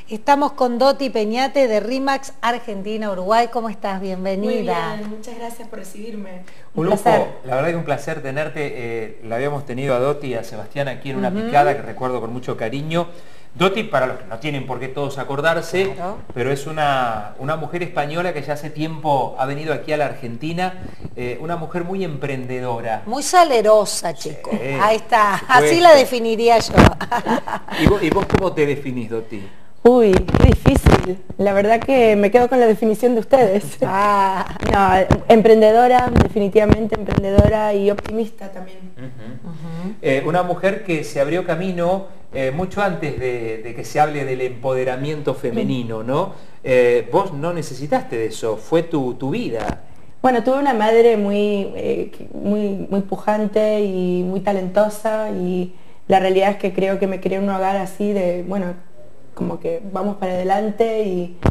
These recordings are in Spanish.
Estamos con Doti Peñate de RE/MAX Argentina, Uruguay. ¿Cómo estás? Bienvenida. Muy bien, muchas gracias por recibirme. Un lujo, la verdad que un placer tenerte. La habíamos tenido a Doti y a Sebastián aquí en una picada que recuerdo con mucho cariño. Doti, para los que no tienen por qué todos acordarse, pero es una mujer española que ya hace tiempo ha venido aquí a la Argentina, una mujer muy emprendedora. Muy salerosa, chico. Sí, ahí está, así la definiría yo. ¿Y vos cómo te definís, Doti? Uy, qué difícil. La verdad que me quedo con la definición de ustedes. No, emprendedora, definitivamente emprendedora y optimista también. Una mujer que se abrió camino mucho antes de que se hable del empoderamiento femenino, ¿no? Vos no necesitaste de eso, fue tu vida. Bueno, tuve una madre muy pujante y muy talentosa, y la realidad es que creo que me crié en un hogar así de, bueno, como que vamos para adelante,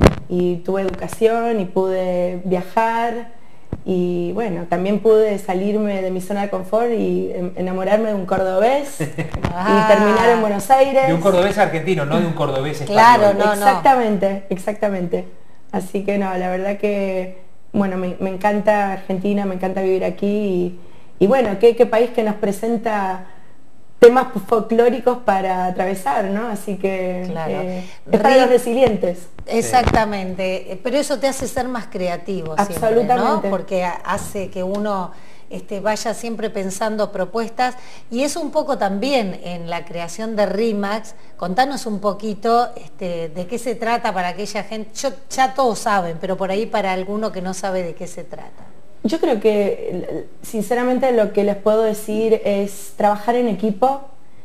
y tuve educación y pude viajar, y bueno, también pude salirme de mi zona de confort y enamorarme de un cordobés y terminar en Buenos Aires. De un cordobés argentino, no de un cordobés español. Claro, no, exactamente. Así que no, la verdad que, bueno, me encanta Argentina, me encanta vivir aquí, y bueno, qué país que nos presenta temas folclóricos para atravesar, ¿no? Así que claro. Es para los resilientes. Exactamente, pero eso te hace ser más creativo siempre, absolutamente, ¿no? Porque hace que uno vaya siempre pensando propuestas, y eso un poco también en la creación de RE/MAX. Contanos un poquito de qué se trata para aquella gente. Ya todos saben, pero por ahí para alguno que no sabe de qué se trata. Yo creo que, sinceramente, lo que les puedo decir es trabajar en equipo,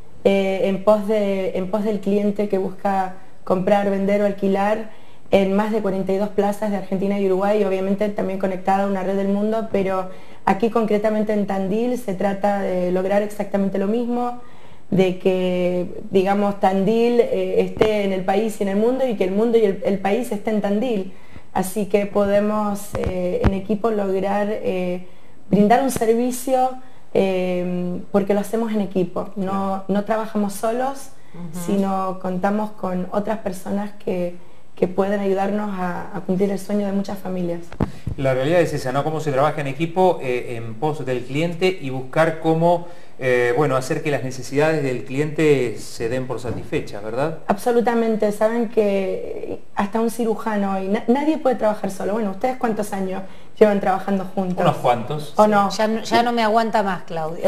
en pos del cliente que busca comprar, vender o alquilar en más de 42 plazas de Argentina y Uruguay, y obviamente también conectada a una red del mundo, pero aquí concretamente en Tandil se trata de lograr exactamente lo mismo, de que, digamos, Tandil esté en el país y en el mundo, y que el mundo y el país esté en Tandil. Así que podemos en equipo lograr brindar un servicio, porque lo hacemos en equipo. No trabajamos solos, sino contamos con otras personas que pueden ayudarnos a cumplir el sueño de muchas familias. La realidad es esa, ¿no? Cómo se trabaja en equipo en pos del cliente, y buscar cómo bueno, hacer que las necesidades del cliente se den por satisfechas, ¿verdad? Absolutamente. Saben que hasta un cirujano, y nadie puede trabajar solo. Bueno, ¿ustedes cuántos años llevan trabajando juntos? Unos cuantos. ¿O no? Ya no me aguanta más, Claudia.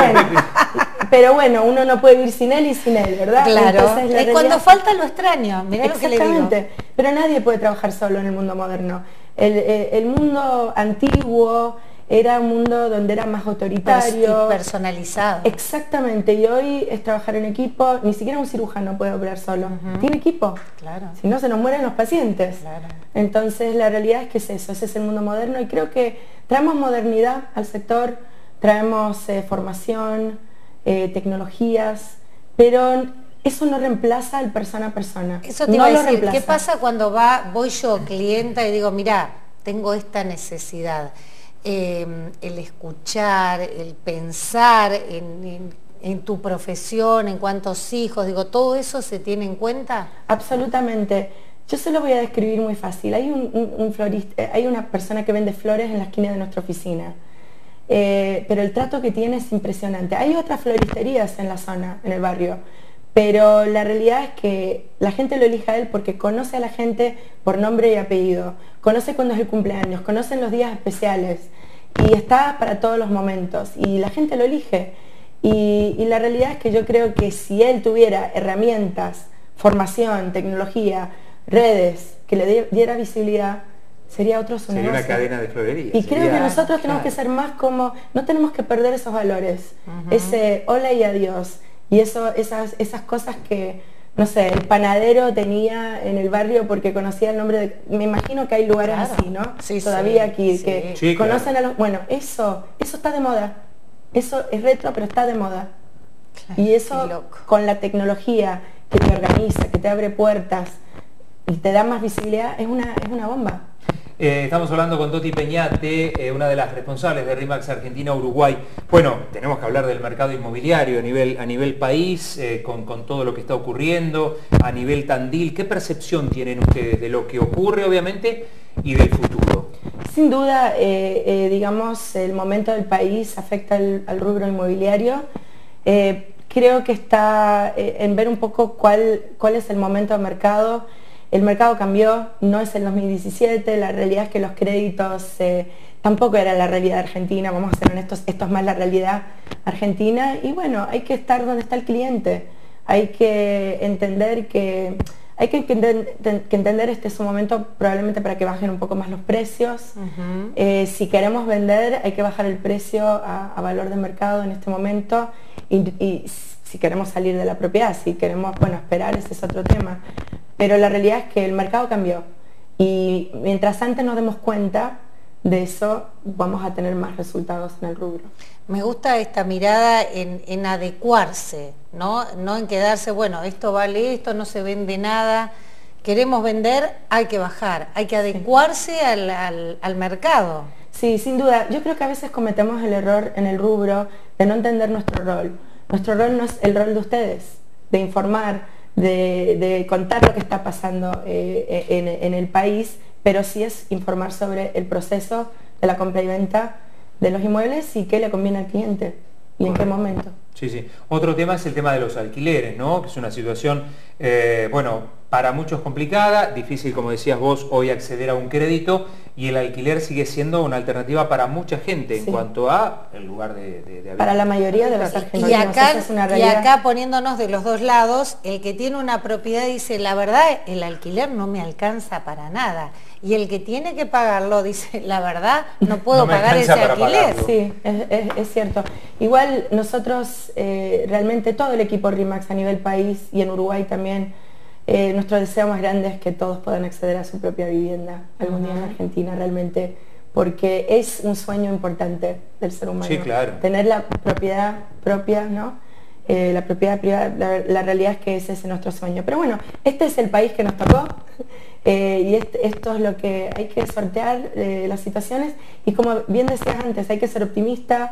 Pero bueno, uno no puede vivir sin él y sin él, ¿verdad? Claro. Cuando falta lo extraño, mirá lo que le digo. Exactamente. Pero nadie puede trabajar solo en el mundo moderno. El mundo antiguo era un mundo donde era más autoritario, personalizado. Exactamente, y hoy es trabajar en equipo. Ni siquiera un cirujano puede operar solo, tiene equipo. Claro. Si no, se nos mueren los pacientes. Claro. Entonces la realidad es que es eso, ese es el mundo moderno, y creo que traemos modernidad al sector, traemos formación, tecnologías, pero eso no reemplaza al persona a persona. Eso te iba a decir, ¿qué pasa cuando voy yo, clienta, y digo, mira, tengo esta necesidad? El escuchar, el pensar en tu profesión, en cuántos hijos, digo, ¿todo eso se tiene en cuenta? Absolutamente. Yo se lo voy a describir muy fácil. Hay un florista, hay una persona que vende flores en la esquina de nuestra oficina, pero el trato que tiene es impresionante. Hay otras floristerías en la zona, en el barrio, pero la realidad es que la gente lo elige a él porque conoce a la gente por nombre y apellido, conoce cuándo es el cumpleaños, conocen los días especiales, y está para todos los momentos, y la gente lo elige. Y la realidad es que yo creo que si él tuviera herramientas, formación, tecnología, redes, que le diera visibilidad, sería otro su negocio. Sería una cadena de florería. Y creo que nosotros tenemos que ser más como, no tenemos que perder esos valores, ese hola y adiós. Y esas cosas que, no sé, el panadero tenía en el barrio porque conocía el nombre de... Me imagino que hay lugares así, ¿no? Sí, todavía aquí, sí. que conocen a los... Bueno, eso está de moda. Eso es retro, pero está de moda. Claro, y eso, con la tecnología que te organiza, que te abre puertas y te da más visibilidad, es una bomba. Estamos hablando con Doti Peñate, una de las responsables de RE/MAX Argentina-Uruguay. Bueno, tenemos que hablar del mercado inmobiliario a nivel país, con todo lo que está ocurriendo, a nivel Tandil. ¿Qué percepción tienen ustedes de lo que ocurre, obviamente, y del futuro? Sin duda, digamos, el momento del país afecta al rubro inmobiliario. Creo que está en ver un poco cuál es el momento del mercado. El mercado cambió, no es el 2017, la realidad es que los créditos tampoco era la realidad argentina, vamos a ser honestos, esto es más la realidad argentina y bueno, hay que estar donde está el cliente, hay que entender que este es un momento probablemente para que bajen un poco más los precios. Si queremos vender hay que bajar el precio a valor de mercado en este momento y si queremos salir de la propiedad, si queremos, bueno, esperar, ese es otro tema. Pero la realidad es que el mercado cambió y mientras antes nos demos cuenta de eso, vamos a tener más resultados en el rubro. Me gusta esta mirada en adecuarse, ¿no? No en quedarse, bueno, esto vale esto, no se vende nada. Queremos vender, hay que bajar, hay que adecuarse al mercado. Sí, sin duda. Yo creo que a veces cometemos el error en el rubro de no entender nuestro rol. Nuestro rol no es el rol de ustedes, de informar, de contar lo que está pasando en el país, pero sí es informar sobre el proceso de la compra y venta de los inmuebles y qué le conviene al cliente y en qué momento. Sí, sí. Otro tema es el tema de los alquileres, ¿no? Que es una situación, bueno, para muchos complicada, difícil, como decías vos, hoy acceder a un crédito y el alquiler sigue siendo una alternativa para mucha gente en cuanto a el lugar de habitar. Para la mayoría de los argentinos. Y acá poniéndonos de los dos lados, el que tiene una propiedad dice, la verdad, el alquiler no me alcanza para nada. Y el que tiene que pagarlo dice, la verdad, no puedo pagar ese alquiler. Sí, es cierto. Igual nosotros, realmente todo el equipo RE/MAX a nivel país y en Uruguay también, nuestro deseo más grande es que todos puedan acceder a su propia vivienda algún día en Argentina realmente, porque es un sueño importante del ser humano. Sí, claro. Tener la propiedad propia, ¿no? La propiedad privada, la realidad es que ese es nuestro sueño. Pero bueno, este es el país que nos tocó y esto es lo que hay que sortear, las situaciones, y como bien decías antes, hay que ser optimista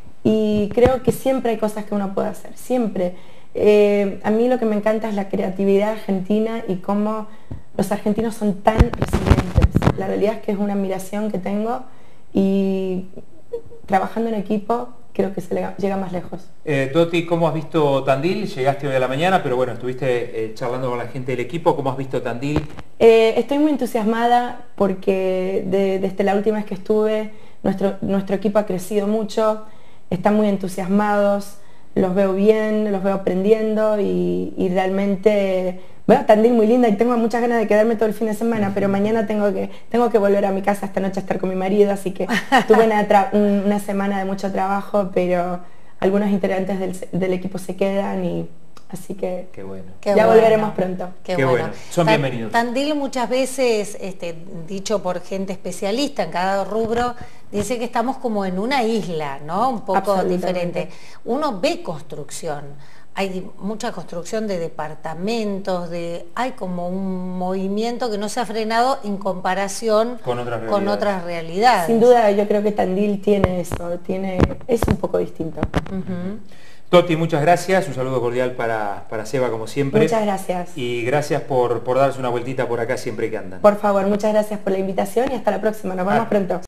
y creo que siempre hay cosas que uno puede hacer, siempre. A mí lo que me encanta es la creatividad argentina y cómo los argentinos son tan resilientes. La realidad es que es una admiración que tengo y trabajando en equipo creo que se llega más lejos. Doti, ¿cómo has visto Tandil? Llegaste hoy a la mañana, pero bueno, estuviste charlando con la gente del equipo. ¿Cómo has visto Tandil? Estoy muy entusiasmada porque desde la última vez que estuve, nuestro equipo ha crecido mucho, están muy entusiasmados, los veo bien, los veo aprendiendo y realmente veo Tandil muy linda y tengo muchas ganas de quedarme todo el fin de semana, pero mañana tengo que volver a mi casa esta noche a estar con mi marido, así que tuve una semana de mucho trabajo, pero algunos integrantes del equipo se quedan y así que qué bueno. Volveremos pronto. Qué bueno. Son bienvenidos. Tandil muchas veces, dicho por gente especialista en cada rubro, dice que estamos como en una isla, ¿no? Un poco diferente. Uno ve construcción, hay mucha construcción de departamentos, hay como un movimiento que no se ha frenado en comparación con otras realidades. Sin duda yo creo que Tandil tiene eso, es un poco distinto. Doti, muchas gracias, un saludo cordial para Seba como siempre. Muchas gracias. Y gracias por darse una vueltita por acá siempre que andan. Por favor, muchas gracias por la invitación y hasta la próxima, nos vemos pronto.